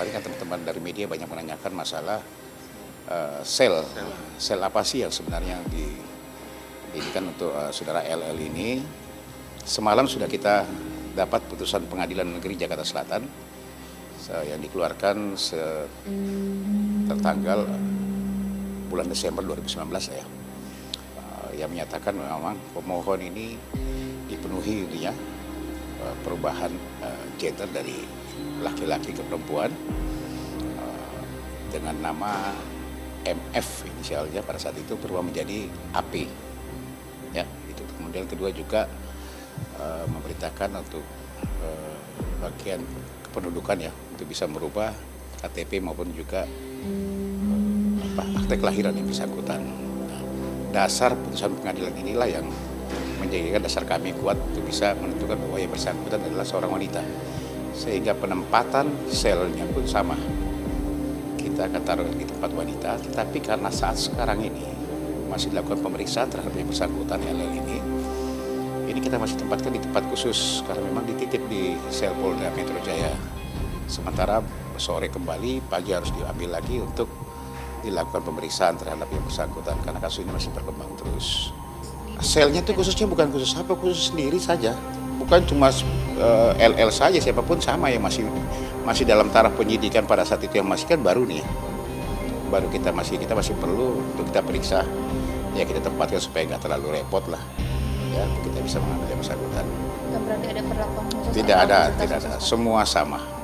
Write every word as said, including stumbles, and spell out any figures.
kemarin kan teman-teman dari media banyak menanyakan masalah uh, sel, sel apa sih yang sebenarnya didirikan untuk uh, saudara L L ini. Semalam sudah kita dapat putusan Pengadilan Negeri Jakarta Selatan yang dikeluarkan tertanggal bulan Desember dua ribu sembilan belas ya, yang menyatakan memang pemohon ini dipenuhi dia perubahan gender dari laki-laki ke perempuan dengan nama M F inisialnya pada saat itu berubah menjadi A P ya. Itu kemudian kedua juga uh, memberitakan untuk uh, bagian kependudukan ya untuk bisa merubah K T P maupun juga uh, apa, akte kelahiran yang bersangkutan. Nah, dasar putusan pengadilan inilah yang menjadikan dasar kami kuat untuk bisa menentukan bahwa yang bersangkutan adalah seorang wanita, sehingga penempatan selnya pun sama. Kita akan taruh di tempat wanita, tetapi karena saat sekarang ini masih dilakukan pemeriksaan terhadap yang bersangkutan L L ini, ini kita masih tempatkan di tempat khusus karena memang dititip di sel Polda Metro Jaya. Sementara sore kembali, pagi harus diambil lagi untuk dilakukan pemeriksaan terhadap yang bersangkutan karena kasus ini masih berkembang terus. Selnya itu khususnya bukan khusus apa, khusus sendiri saja. Bukan cuma uh, L L saja, siapapun sama yang masih masih dalam taraf penyidikan pada saat itu yang masih kan baru nih. Baru kita masih kita masih perlu untuk kita periksa. Ya kita tempatkan supaya nggak terlalu repot lah. Ya kita bisa mengambil yang bersangkutan. Nggak berarti ada perlakuan khusus? Tidak ada, tidak ada. Semua sama.